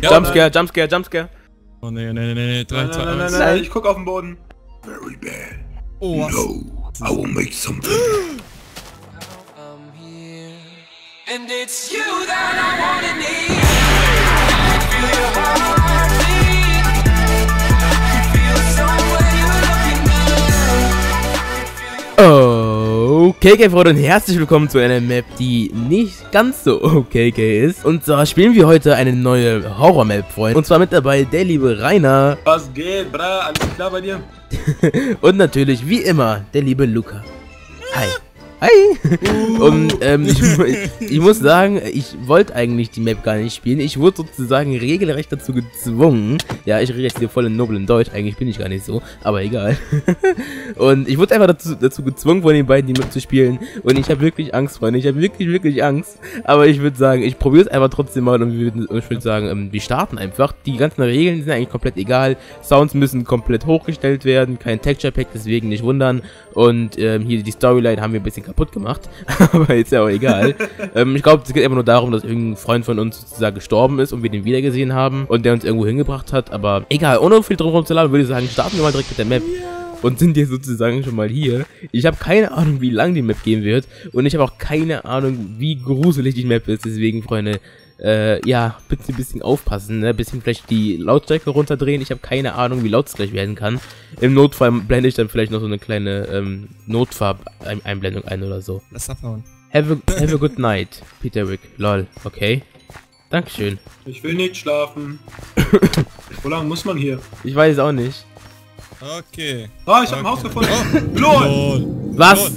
Jumpscare, Jumpscare, Jumpscare. Oh nee. 3, 2, 1. Nein, ich guck auf den Boden. Very bad. Oh, was? No, I will make something. And it's you that I wanna need. Feel your heartbeat. Feel somewhere you're looking good. Okay, Freunde, und herzlich willkommen zu einer Map, die nicht ganz so okay ist. Und zwar spielen wir heute eine neue Horror-Map, Freunde. Und zwar mit dabei der liebe Rainer. Was geht, bra? Alles klar bei dir? Und natürlich, wie immer, der liebe Luca. Hi. Hi! Und ich muss sagen, ich wollte eigentlich die Map gar nicht spielen. Ich wurde sozusagen regelrecht dazu gezwungen. Ja, ich rede jetzt hier voll in noblen Deutsch. Eigentlich bin ich gar nicht so, aber egal. Und ich wurde einfach dazu gezwungen, von den beiden die Map zu spielen. Und ich habe wirklich Angst, Freunde. Ich habe wirklich Angst. Aber ich würde sagen, ich probiere es einfach trotzdem mal. Und ich würde sagen, wir starten einfach. Die ganzen Regeln sind eigentlich komplett egal. Sounds müssen komplett hochgestellt werden. Kein Texture Pack, deswegen nicht wundern. Und hier die Storyline haben wir ein bisschen kaputt gemacht, aber ist ja auch egal. Ich glaube, es geht einfach nur darum, dass irgendein Freund von uns sozusagen gestorben ist und wir den wiedergesehen haben und der uns irgendwo hingebracht hat, aber egal, ohne viel drum rumzuladen, würde ich sagen, starten wir mal direkt mit der Map und sind jetzt sozusagen schon mal hier. Ich habe keine Ahnung, wie lang die Map gehen wird und ich habe auch keine Ahnung, wie gruselig die Map ist, deswegen, Freunde, ja, bitte ein bisschen aufpassen, ne? Ein bisschen vielleicht die Lautstärke runterdrehen. Ich habe keine Ahnung, wie laut es gleich werden kann. Im Notfall blende ich dann vielleicht noch so eine kleine Notfarb-Einblendung ein oder so. Lass abhauen. Have a good night, Peter Wick. Lol, okay. Dankeschön. Ich will nicht schlafen. Wo lang muss man hier? Ich weiß es auch nicht. Okay. Ah, ich hab ein Haus gefunden. Oh. LOL! Was?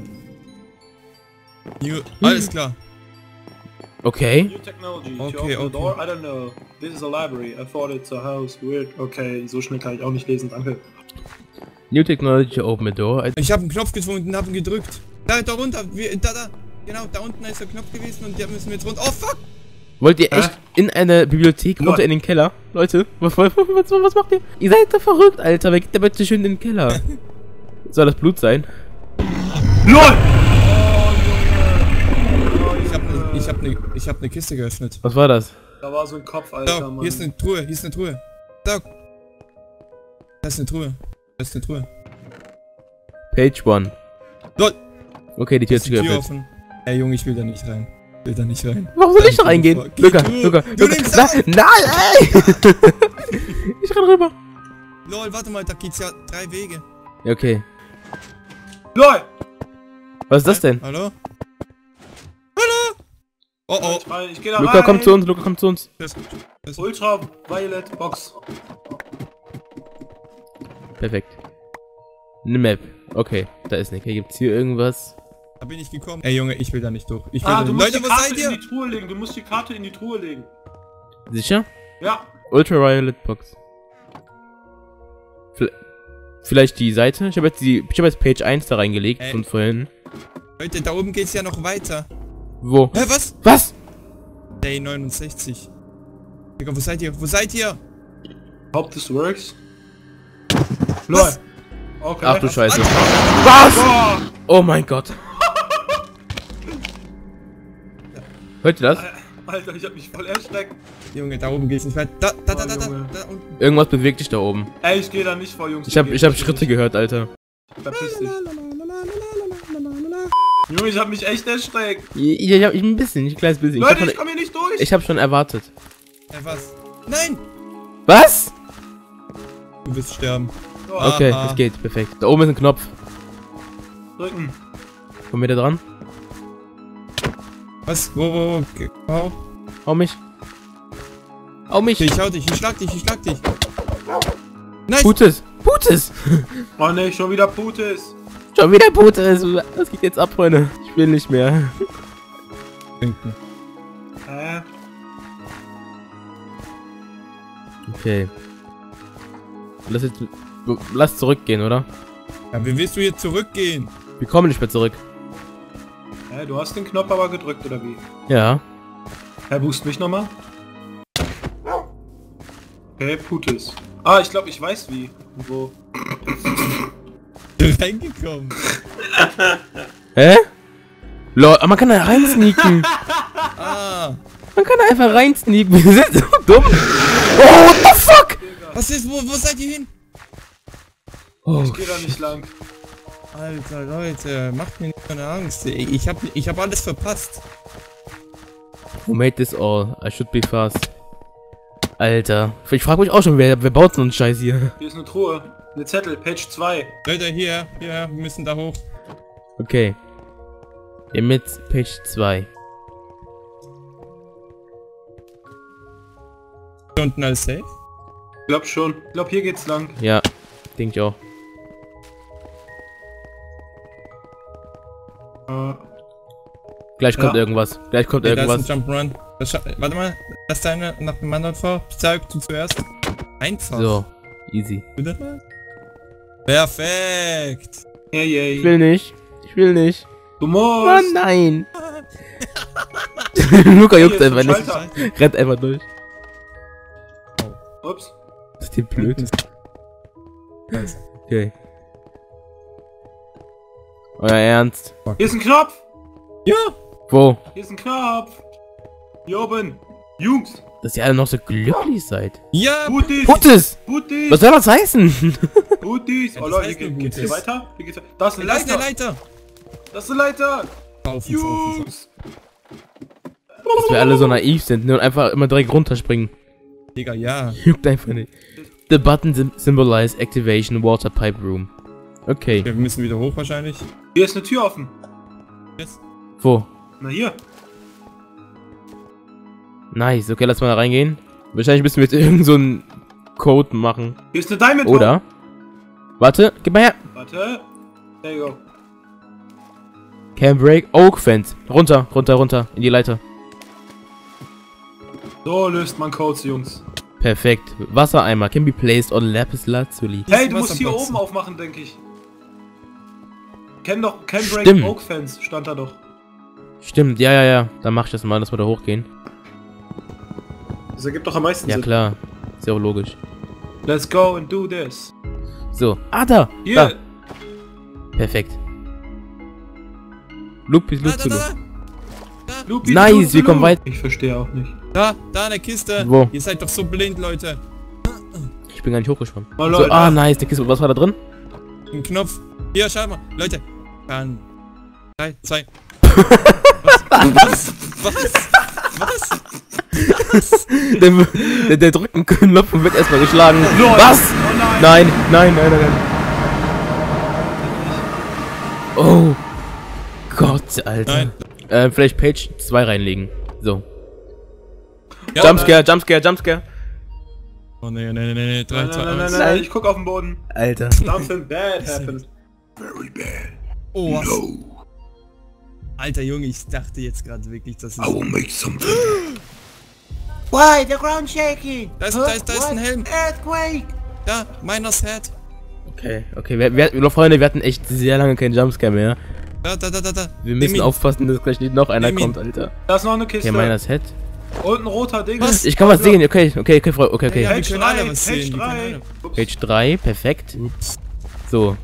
Alles klar. Okay. New technology. Okay, To open the okay. door? I don't know. This is a library. I thought it's a house. Weird. Okay, so schnell kann ich auch nicht lesen, danke. New technology to open the door. Ich habe einen Knopf gefunden und habe ihn gedrückt. Da runter. Da. Genau, da unten ist der Knopf gewesen und da müssen wir jetzt runter. Oh, fuck! Wollt ihr echt in eine Bibliothek runter in den Keller? Leute, was macht ihr? Ihr seid doch verrückt, Alter. Wer geht da bitte schön in den Keller? Soll das Blut sein? LOL! Ich hab eine Kiste geöffnet. Was war das? Da war so ein Kopf, Alter, Da, Mann. hier ist eine Truhe. Da. Da ist eine Truhe. Page 1. Lol. Okay, die Tür ist geöffnet. offen. Ey, Junge, ich will da nicht rein. Warum soll ich da reingehen? Luca. Nein, ey! Ich renn rüber. Lol, warte mal, da geht's ja 3 Wege. Okay. LOL! Was ist das denn? Hallo? Oh. Ich geh da Luca, rein. komm zu uns, Luca, komm zu uns. Ultraviolet Box. Perfekt. Eine Map. Okay, da ist nichts. Gibt's hier irgendwas? Da bin ich gekommen. Ey, Junge, ich will da nicht durch. Ich will Ah, da du nicht. musst Leute, die wo Karte seid in ihr? die Truhe legen. Du musst die Karte in die Truhe legen. Sicher? Ja. Ultraviolet Box. Vielleicht die Seite? Ich habe jetzt Page 1 da reingelegt von vorhin. Leute, da oben geht's ja noch weiter. Wo? Hä, was? Was? Day 69. Digga, wo seid ihr? Hope this works. LOL. Was? Okay. Ach du Scheiße. Was? Was? Oh mein Gott. Hört ihr das? Alter, ich hab mich voll erschreckt. Junge, da oben geht's nicht weiter. Da Junge. unten. Irgendwas bewegt sich da oben. Ey, ich geh da nicht vor, Jungs. Ich hab Schritte gehört, Alter. Verpiss dich. Junge, ich hab mich echt erschreckt. Ich ein bisschen, ein kleines bisschen. Leute, ich komm hier nicht durch. Ich hab schon erwartet. Was? Nein! Was? Du wirst sterben. Okay, Aha. es geht, perfekt. Da oben ist ein Knopf. Drücken. Kommen wir da dran? Was? Wo? Hau. Hau mich. Hau mich. Ich hau dich, ich schlag dich. Nice! Putes. Putes. Oh ne, schon wieder Putis. Schon wieder Putes. Das geht jetzt ab, Freunde. Ich will nicht mehr. Okay. Lass zurückgehen, oder? Ja, wie willst du jetzt zurückgehen? Wir kommen nicht mehr zurück. Du hast den Knopf aber gedrückt, oder wie? Ja. Boost mich nochmal. Okay, Putis. Ah, ich glaube, ich weiß wie. Und wo. Reingekommen. Hä? Lol, man kann da rein sneaken. Ah. Man kann da einfach reinsneaken. Wir sind so dumm. Oh, what the fuck? Was ist, wo seid ihr hin? Oh, Ich gehe da nicht lang. Alter, Leute, macht mir nicht so eine Angst. Ich hab alles verpasst. who made this all? I should be fast. Alter. Ich frage mich auch schon, wer baut so einen Scheiß hier? Hier ist eine Truhe. Eine Zettel, Page 2. Leute, hier, wir müssen da hoch. Okay. Hier mit Page 2. Hier unten alles safe? Ich glaub schon. Ich glaub, hier geht's lang. Ja, denke ich auch. Gleich kommt Ja. irgendwas. Gleich kommt Okay, irgendwas. da ist ein Jump'n'Run. Warte mal, lass deine nach dem anderen vor. Zeig du zuerst. Einfach. So, easy. Wieder mal. Perfekt. Hey, hey. Ich will nicht. Ich will nicht. Du Oh musst. nein. Luca juckt Hier ist einfach ein nicht. Schalter. Rennt einfach durch. Ups. Das ist dir blöd. Okay. Euer Ernst? Hier ist ein Knopf. Ja. Wo? Hier ist ein Knopf. Hier oben. Jungs. Dass ihr alle noch so glücklich seid. Ja. Putis. Putzes! Putis. Was soll das heißen? Putis. Ja, Oh das Leute, heißt hier nur geht's hier Gutes. weiter? Hier geht's weiter. Da ist eine Da ist eine Leiter. Leiter. Das ist eine Leiter. Saufen. Jungs. Dass wir alle so naiv sind, ne? Und einfach immer direkt runterspringen. Digga, ja. Juckt einfach nicht. The button symbolize activation water pipe room. Okay. Wir müssen wieder hoch wahrscheinlich. Hier ist eine Tür offen. Yes. Wo? Na hier. Nice. Okay, lass mal da reingehen. Wahrscheinlich müssen wir jetzt irgend so einen Code machen. Hier ist eine Diamond. Oder? Warte, gib mal her. Warte. There you go. Can break Oak Fence. Runter, runter, runter. In die Leiter. So löst man Codes, Jungs. Perfekt. Wassereimer can be placed on lapis lazuli. Hey, ist du musst hier Wasserbox. oben aufmachen, denke ich. Can break Stimmt. Oak Fence, stand da doch. Stimmt, ja, ja, ja. Dann mach ich das mal, dass wir da hochgehen. Das ergibt doch am meisten Ja, Sinn. klar. Ist ja auch logisch. Let's go and do this. So. Ah, da! Hier. Da. Perfekt. Luke bis Da, Luke da, zu da, Luke. da. Lupi, Nice, Lupi, wir kommen Lupi. weit. Ich verstehe auch nicht. Da eine Kiste. Wo? Ihr seid doch so blind, Leute. Ich bin gar nicht hochgeschwommen. Oh, So, Leute. ah, nice. Die Kiste. Was war da drin? Ein Knopf. Hier, schau mal. Leute. Dann. 3, 2. Was? Der drückt einen Knopf und wird erstmal geschlagen. Lol. Was? Oh nein. Nein, nein, nein, nein, nein. Oh. Gott, Alter. Nein. Vielleicht Page 2 reinlegen. So. Ja, Jumpscare, Jumpscare, Jumpscare. Oh nee. 3, Nein, 2, nein, 1. nein, nein, ich guck auf den Boden. Alter. Something bad happened. Very bad. Oh, was? No. Alter Junge, ich dachte jetzt gerade wirklich, das ist... I will make something. Why the ground shaking? Da ist ein Helm. Earthquake! Ja, Miners Head. Okay, Freunde, wir hatten echt sehr lange keinen Jumpscare mehr. Da. Wir müssen Nimm ihn. aufpassen, dass gleich nicht noch einer Nimm ihn. kommt, Alter. Da ist noch eine Kiste. Okay, meines Head. Und ein roter Ding. Was? Ich kann was sehen, okay. Ja, Page wir können alle 3, was Page sehen, wir können 3. alle. Ups. Page 3, perfekt. Ups. So.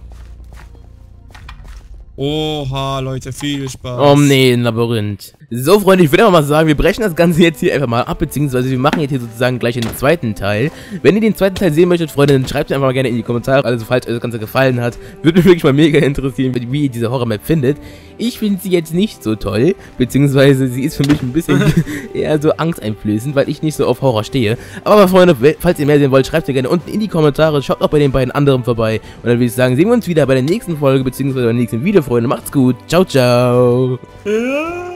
Oha, Leute, viel Spaß. Oh nee, ein Labyrinth. So, Freunde, ich würde einfach mal sagen, wir brechen das Ganze jetzt hier einfach mal ab, beziehungsweise wir machen jetzt hier sozusagen gleich den zweiten Teil. Wenn ihr den zweiten Teil sehen möchtet, Freunde, dann schreibt es einfach mal gerne in die Kommentare, also falls euch das Ganze gefallen hat. Würde mich wirklich mal mega interessieren, wie ihr diese Horror-Map findet. Ich finde sie jetzt nicht so toll, beziehungsweise sie ist für mich ein bisschen eher so angsteinflößend, weil ich nicht so auf Horror stehe. Aber Freunde, falls ihr mehr sehen wollt, schreibt es gerne unten in die Kommentare, schaut auch bei den beiden anderen vorbei. Und dann würde ich sagen, sehen wir uns wieder bei der nächsten Folge, beziehungsweise beim nächsten Video, Freunde. Macht's gut, ciao, ciao. Ja.